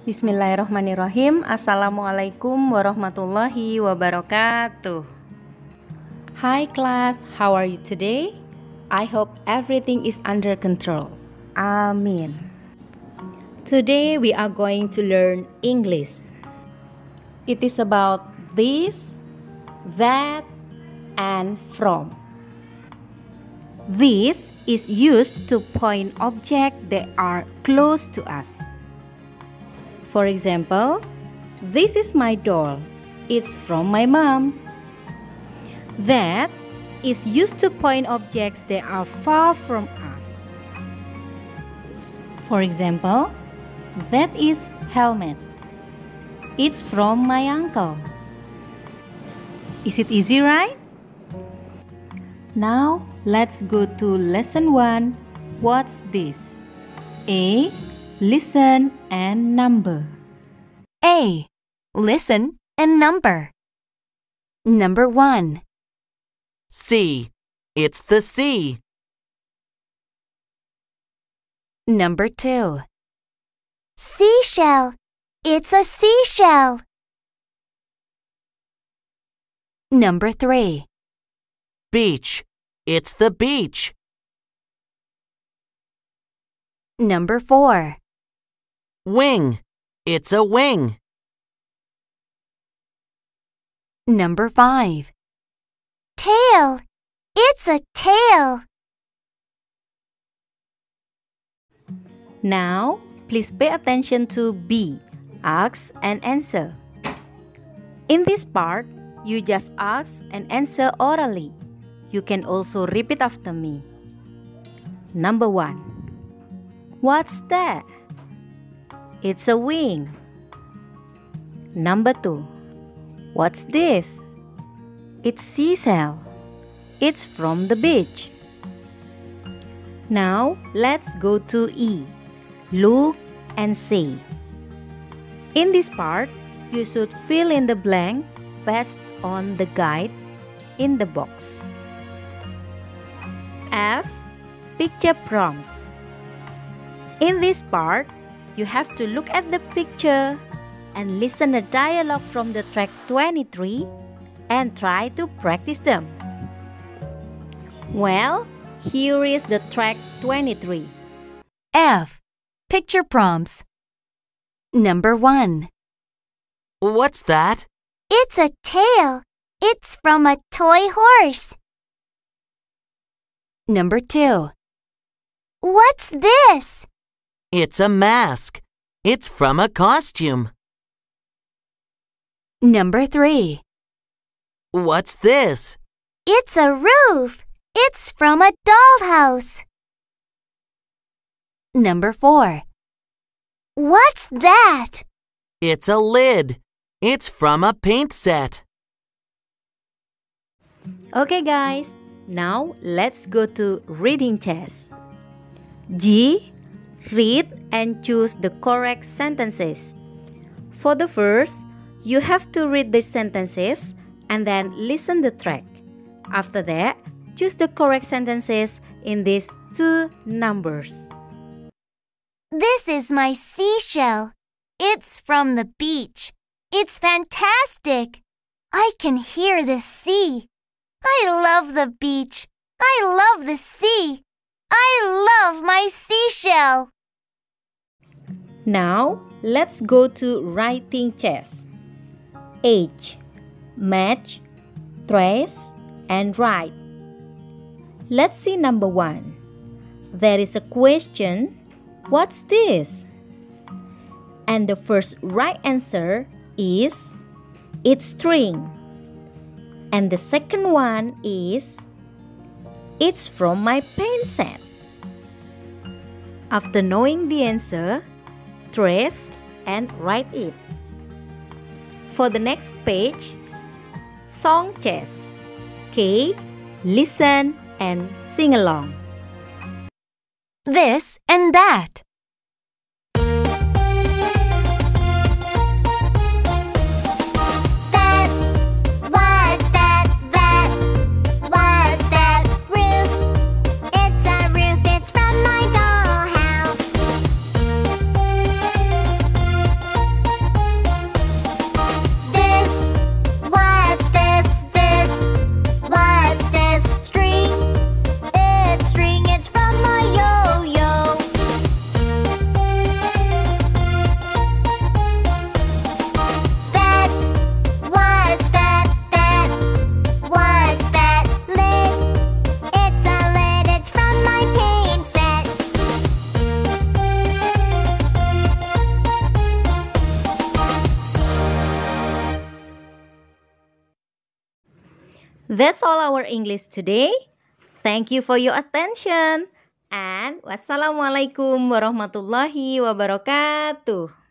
Bismillahirrahmanirrahim. Assalamualaikum warahmatullahi wabarakatuh. Hi class, how are you today? I hope everything is under control. Amin. Today we are going to learn English. It is about this, that, and from. This is used to point objects that are close to us. For example, this is my doll. It's from my mom. That is used to point objects that are far from us. For example, that is helmet. It's from my uncle. Is it easy, right? Now, let's go to lesson 1. What's this? A. Listen and number. A. Listen and number. Number 1. C. It's the sea. Number 2. Seashell. It's a seashell. Number 3. Beach. It's the beach. Number 4. Wing. It's a wing. Number 5. Tail. It's a tail. Now, please pay attention to B. Ask and answer. In this part, you just ask and answer orally. You can also repeat after me. Number 1. What's that? It's a wing. Number 2. What's this? It's seashell. It's from the beach. Now, let's go to E. Look and say. In this part, you should fill in the blank based on the guide in the box. F. Picture prompts. In this part, you have to look at the picture and listen the dialogue from the track 23 and try to practice them. Well, here is the track 23. F. Picture prompts. Number 1. What's that? It's a tail. It's from a toy horse. Number 2. What's this? It's a mask. It's from a costume. Number 3. What's this? It's a roof. It's from a dollhouse. Number 4. What's that? It's a lid. It's from a paint set. Okay guys, now let's go to reading test. G. Read and choose the correct sentences. For the first, you have to read the sentences and then listen the track. After that, choose the correct sentences in these two numbers. This is my seashell. It's from the beach. It's fantastic. I can hear the sea. I love the beach. I love the sea. I love my seashell. Now, let's go to writing test. H. Match, trace, and write. Let's see number 1. There is a question. What's this? And the first right answer is it's string. And the second one is it's from my paint set. After knowing the answer, trace and write it. For the next page, song test. K. Listen and sing along. This and that. What's that? What's that roof? It's a roof. It's from my dollhouse. That's all our English today. Thank you for your attention. And wassalamualaikum warahmatullahi wabarakatuh.